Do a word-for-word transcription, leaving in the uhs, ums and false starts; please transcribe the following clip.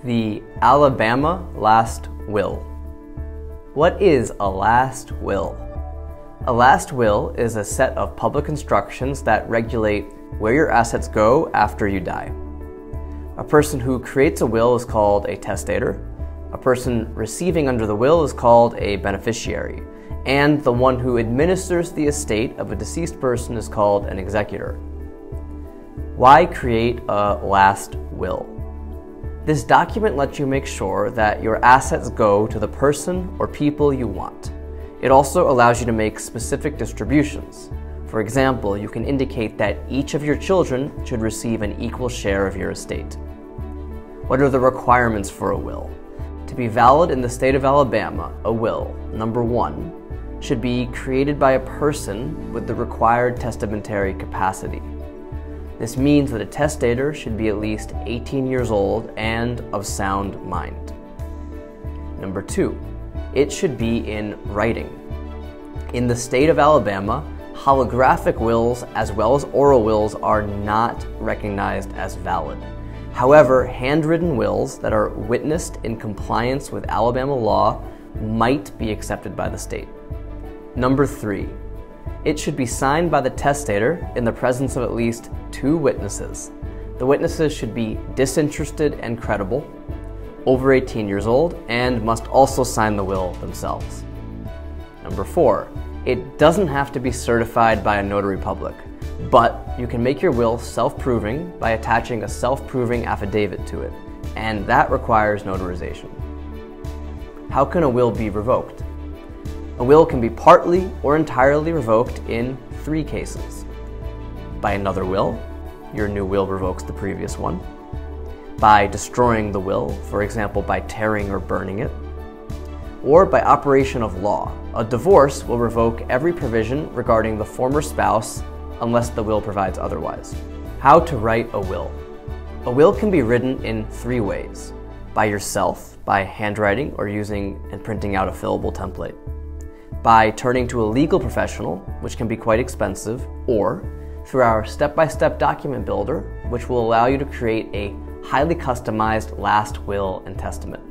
The Alabama Last Will. What is a last will? A last will is a set of public instructions that regulate where your assets go after you die. A person who creates a will is called a testator. A person receiving under the will is called a beneficiary. And the one who administers the estate of a deceased person is called an executor. Why create a last will? This document lets you make sure that your assets go to the person or people you want. It also allows you to make specific distributions. For example, you can indicate that each of your children should receive an equal share of your estate. What are the requirements for a will? To be valid in the state of Alabama, a will, number one, should be created by a person with the required testamentary capacity. This means that a testator should be at least eighteen years old and of sound mind. Number two, it should be in writing. In the state of Alabama, holographic wills as well as oral wills are not recognized as valid. However, handwritten wills that are witnessed in compliance with Alabama law might be accepted by the state. Number three, it should be signed by the testator in the presence of at least two witnesses. The witnesses should be disinterested and credible, over eighteen years old, and must also sign the will themselves. Number four, it doesn't have to be certified by a notary public, but you can make your will self-proving by attaching a self-proving affidavit to it, and that requires notarization. How can a will be revoked? A will can be partly or entirely revoked in three cases. By another will, your new will revokes the previous one. By destroying the will, for example by tearing or burning it. Or by operation of law. A divorce will revoke every provision regarding the former spouse unless the will provides otherwise. How to write a will. A will can be written in three ways. By yourself, by handwriting or using and printing out a fillable template. By turning to a legal professional, which can be quite expensive, or through our step-by-step document builder, which will allow you to create a highly customized last will and testament.